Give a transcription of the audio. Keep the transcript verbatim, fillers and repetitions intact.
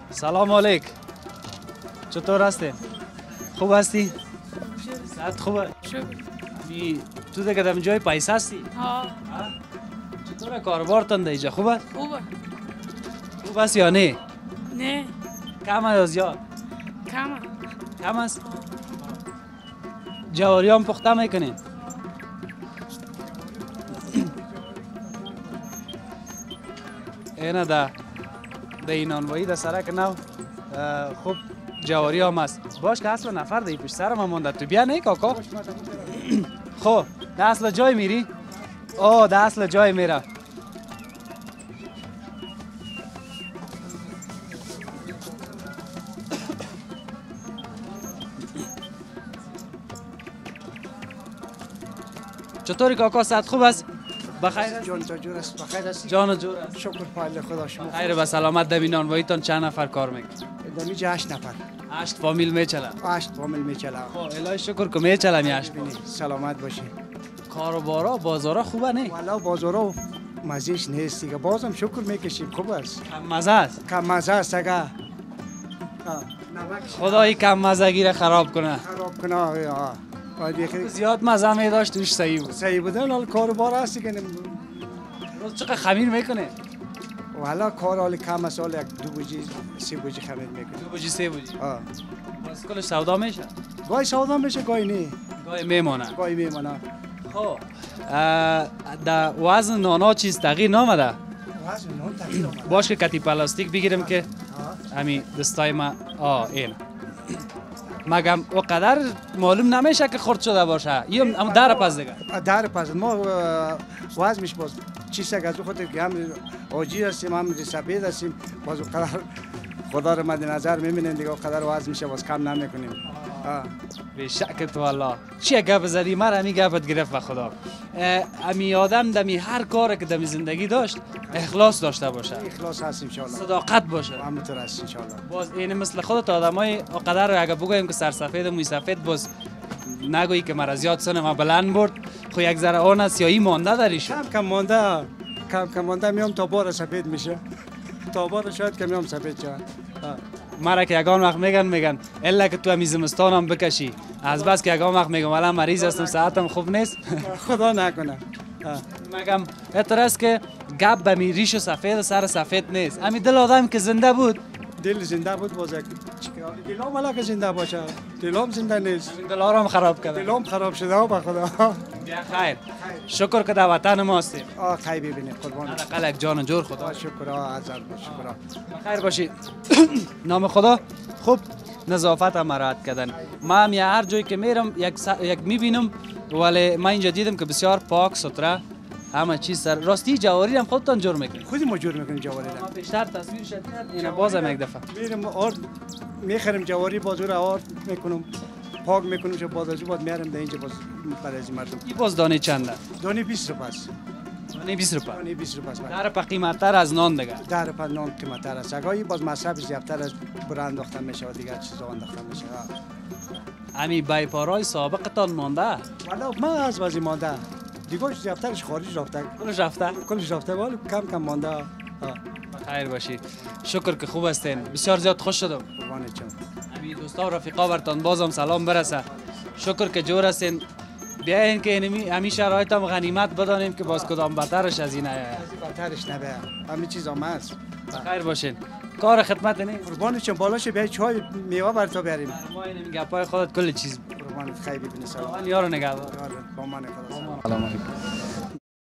سلام علیک. چطور هستی؟ خوب هستی؟ صحت خوبه؟ شکر. می تو دیگه دم جای پیسه هستی؟ ها. چطوره کاربارتان ده اینجا خوبه؟ خوبه. خوب است یا نه؟ نه. کم یا زیاد؟ کمه. کم است؟ جواری هم پخته میکنین؟ اینه ده ده این آنوایی ده سرک نو خوب جواری هم است. باش که اصلا نفر ده پیش سرم هم مانده. تو بیا نه کاکا؟ خب ده اصلا جای میری؟ آه ده اصلا جای میره. چطوری کاکا صحت خوب است؟ بخیر جان تا جور است. بخیر هستی؟ جان جور است. شکر پایل خدا شما. خیر به سلامت در نانوایی تان چند نفر کار میکنه؟ در اینجا هشت نفر. هشت فامیل میچله. هشت فامیل میچله. خب الهی شکر که میچله می هشت فامیل. سلامت باشی. کاروبارا بازارا خوبه نه؟ والا بازارا مزهش نیست دیگه. بازم شکر میکشیم خوب است. کم مزه است. کم مزه است اگه. خدایی کم مزگی را خراب کنه. خراب کنه آه. زیاد مزه می داشت توش صحیح بود. صحیح بود. حال کاروبار هست که روز چقدر خمیر میکنه؟ والا کار حال کم است. حال یک دو بوجی سه بوجی خمیر میکنه. دو بوجی سه بوجی. آه. باز کلش سودا میشه؟ گاهی سودا میشه گاهی نه. گاهی میمونه. گاهی میمونه. خب در وزن نانا چیز تغییر نامده؟ وزن نان تغییر آمده. باش که کتی پلاستیک بگیرم که همین دستای ما آه این مگم اقدر معلوم نمیشه که خرد شده باشه یا هم در پس دیگه در پس ما وزنش باز چیز از خاطر که هم آجی هستیم هم سفید هستیم باز قدر خدا رو مد نظر میبینیم دیگه قدر وزن میشه باز کم نمیکنیم. به شک تو والله چی گپ زدی مرا همین گپت گرفت به خدا. امی آدم دمی هر کاری که دمی زندگی داشت اخلاص داشته باشه. اخلاص هست ان شاء الله. صداقت باشه. همونطور است ان شاء الله. باز این مثل خودت آدمای قدر رو اگه بگویم که سرسفید و موی سفید باز نگویی که مرا زیاد سن ما بلند برد خو یک ذره آن سیاهی مانده دریش. کم کم مانده کم کم مانده میام تا بار سفید میشه. تا بار شاید که میام سفید شد. مرا که یگان وقت میگن میگن الا که تو همی زمستان هم بکشی از بس که یگان وقت میگم الان مریض هستم صحتم خوب نیست. خدا نکنه. میگم اعتراض که گپ به می ریش و سفید سر سفید نیست. همین دل آدم که زنده بود دل زنده بود باز دلام والا که زنده باشه دلام زنده نیست. دل آرام خراب کرده. دلام خراب شده با خدا. خیر شکر که در وطن ما هستیم. آه خیر ببینید قربان. حداقل یک جان جور خدا. شکر آه عزیز شکر. خیر باشید. نام خدا خوب نظافت هم مراعات کردن. ما هم هر جایی که میرم یک س... یک میبینم ولی من اینجا دیدم که بسیار پاک ستره همه چیز سر راستی جواری هم خودتان جور میکنید. خودی ما جور میکنیم جواری را. بیشتر تصویر شد اینا بازم یک دفعه میرم آرد میخریم جواری بازور آرد میکنم پاک میکنم چه باز از بعد میارم در اینجا باز برای از مردم. این باز دانه چنده؟ دانه بیست روپیه است. دانه بیست روپیه. دانه بیست روپیه است. در پا قیمت‌تر از نان دیگه. در پا نان قیمت‌تر است. اگه باز مصرف زیادتر از برند انداخته میشه و دیگه چیزا انداخته میشه. امی بیپارای سابقتان مانده؟ والا ما از وضعی مانده. دیگه زیادترش خارج رفته. کلش رفته؟ کلش رفته ولی کم کم مانده. خیر باشید. شکر که خوب هستین. بسیار زیاد خوش شدم. قربانت جان. امی دوستا و رفیقا برتان بازم سلام برسه. شکر که جور هستین. بیاین که اینمی همین شرایط هم غنیمت بدانیم که باز کدام بدترش از این آیا. بدترش نبه. همه چیز هم هست. خیر باشین. کار خدمت نه. قربانت جان بالاش بیای چای میوه بر تو بیاریم. ما این گپای خودت کل چیز. قربانت خیر ببینید سلام. من یارو نگهدار. با من خدا. سلام علیکم.